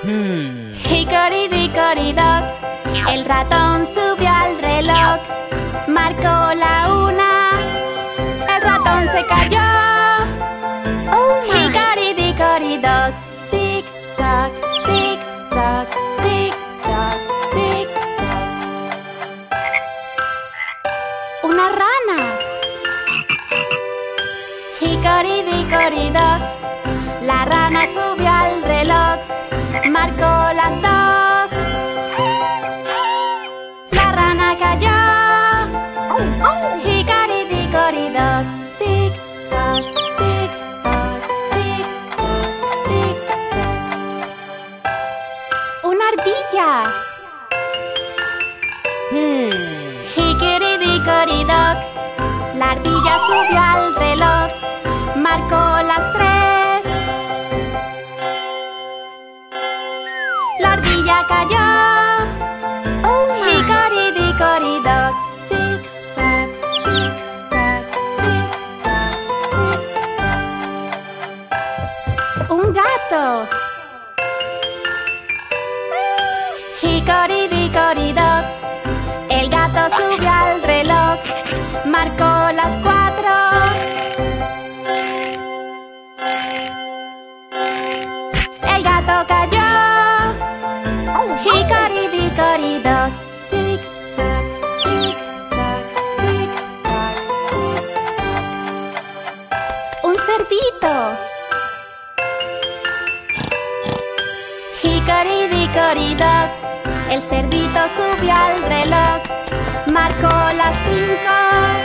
Hickory dickory dock, el ratón subió al reloj. Marcó la una, el ratón se cayó. Hickory dickory dock, tic toc, tic toc, tic toc, tic toc. Una rana. Hickory dickory dock, la rana subió al reloj. Marcó las dos. La rana cayó. Hickory dickory dock, tic toc, tic toc, tic toc, tic toc. Una ardilla. Hickory dickory dock, la ardilla subió al reloj. Marcó las tres. La ardilla cayó. Hickory dickory dock, tic toc, tic toc, tic toc, tic toc. Un gato. Hickory dickory dock, el gato subió al reloj. Marcó las cuatro. El gato cayó. Hickory dickory dock, tic toc, tic toc, tic toc, tic toc. Un cerdito. Hickory dickory dock, el cerdito subió al reloj. Marcó las cinco.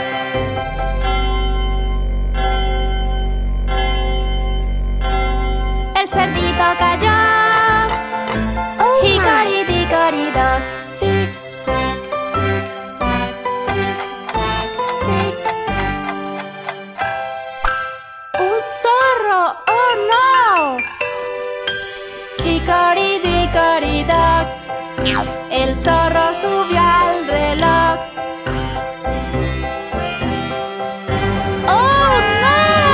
El cerdito cayó. Hickory dickory dock, tic toc, tic toc, tic toc, tic toc. Un zorro. Oh no. Hickory dickory dock, el zorro subió al reloj. Oh no.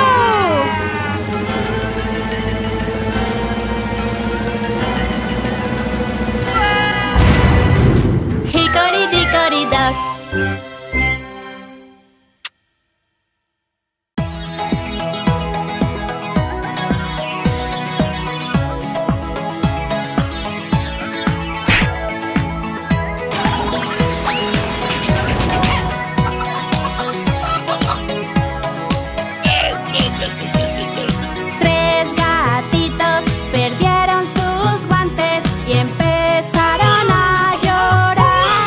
Hickory dickory dock. Tres gatitos perdieron sus guantes y empezaron a llorar.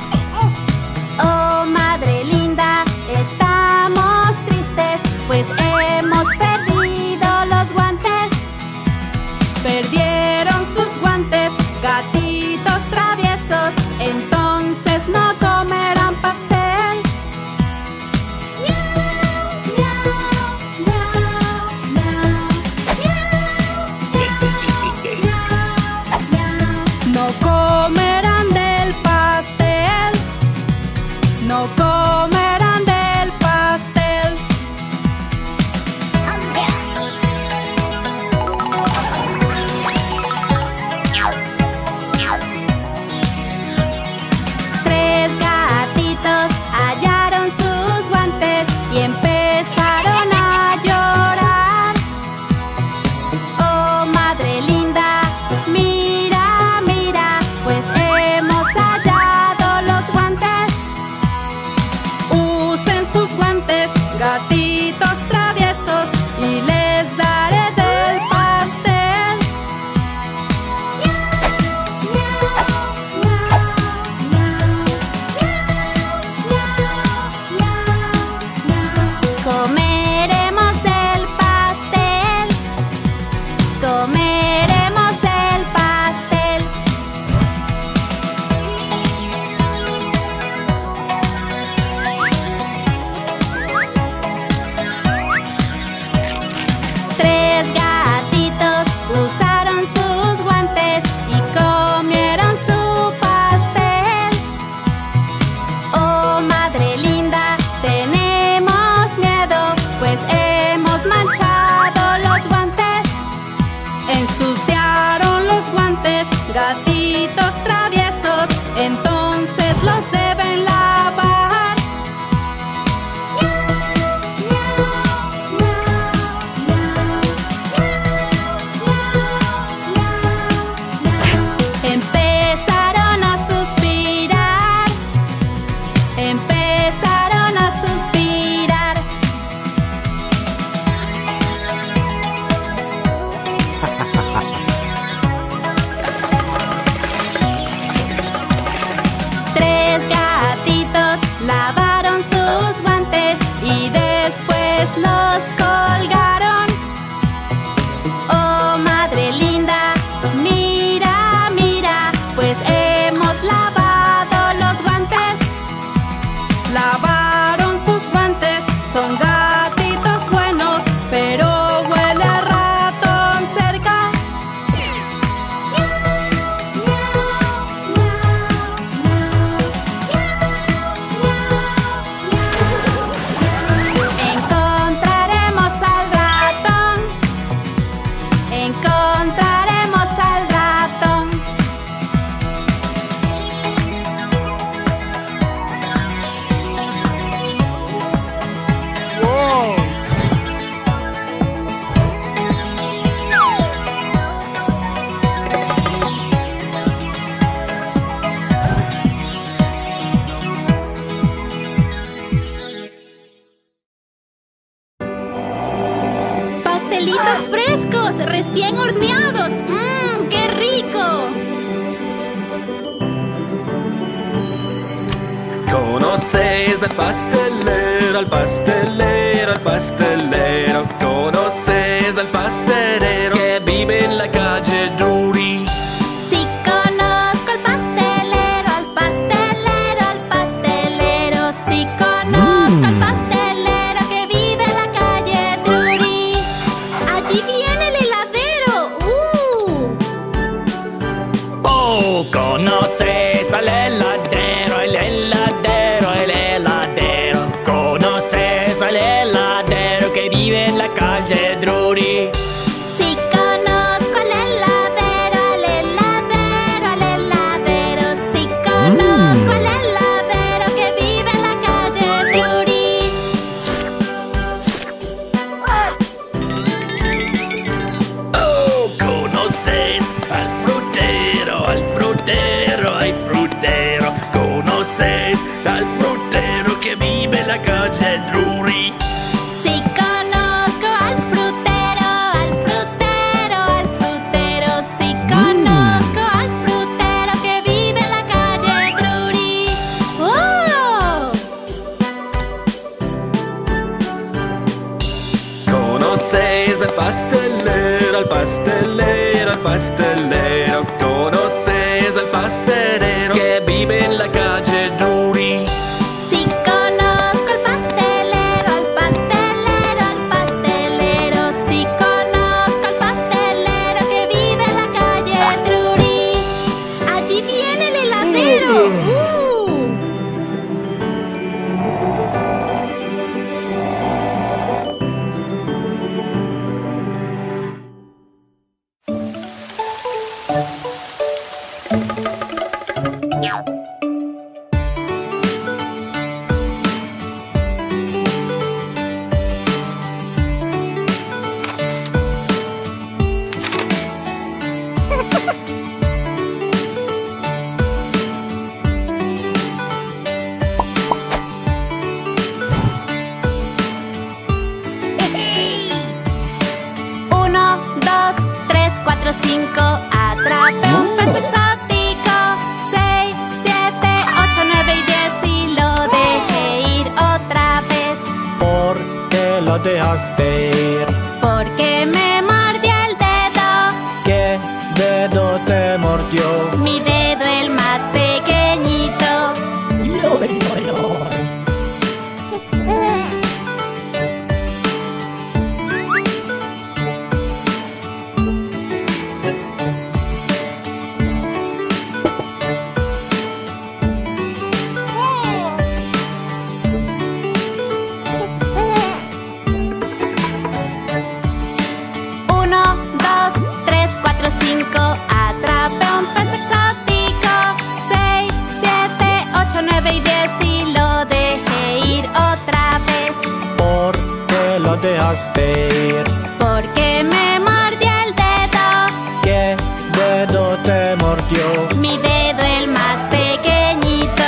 Oh, madre linda, estamos tristes, pues hemos perdido los guantes. Perdieron sus guantes, gatitos traviesos, entonces no comerán pastel. No comerán del pastel. No comerán del pastel. Tres gatitos hallaron sus guantes y empezaron a llorar. Oh, madre linda, mira, mira, pues hemos hallado los guantes. Usen sus guantes, gatitos traviesos, y les daré del pastel. Comeremos del pastel. Comeremos del pastel. Son gatitos buenos, pero huele a ratón cerca. Encontraremos al ratón. Encontraremos al ratón. Pastelitos frescos, recién horneados. ¡Mmm, qué rico! ¿Conoces al pastelero, al pastelero, al pastelero? ¿Conoces al pastelero que vive en la calle Drury? Sí conozco al pastelero, al pastelero, al pastelero. Sí conozco al pastelero que vive en la calle Drury. Allí viene el heladero. Oh, ¿conoces al heladero, el heladero, el heladero? ¿Conoces al heladero que vive en la calle Drury? Sí conozco al heladero, al heladero, al heladero. Sí conozco al heladero que vive en la calle Drury. Oh, ¿conoces al frutero, al frutero, al frutero? ¿Conoces al frutero que vive en la calle Drury? Sí conozco al frutero, al frutero, al frutero. Sí conozco al frutero que vive en la calle Drury. ¡Oh! ¿Conoces al pastelero, al pastelero, al pastelero? ¿Conoces al pastelero que vive en la calle Drury? Sí conozco al pastelero, al pastelero, al pastelero. Sí conozco al pastelero que vive en la calle Drury. Allí viene el heladero. Uno, dos, tres, cuatro, cinco. Atrape un pez exótico. 6, 7, 8, 9 y 10 y lo dejé ir otra vez. ¿Por qué lo dejaste ir? Porque me mordió el dedo. ¿Qué dedo te mordió? Mi dedo el más pequeñito. Uno, dos, tres, cuatro, cinco. Atrape un pez exótico. 6, 7, 8, 9 y 10 y lo dejé ir otra vez. ¿Por qué lo dejaste ir? Porque me mordió el dedo. ¿Qué dedo te mordió? Mi dedo el más pequeñito.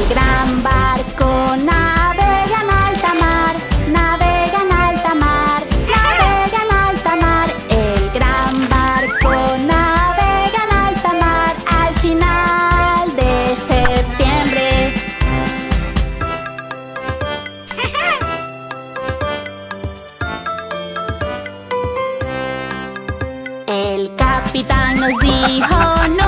El gran barco navega en alta mar, navega en alta mar, navega en alta mar. El gran barco navega en alta mar al final de septiembre. El capitán nos dijo: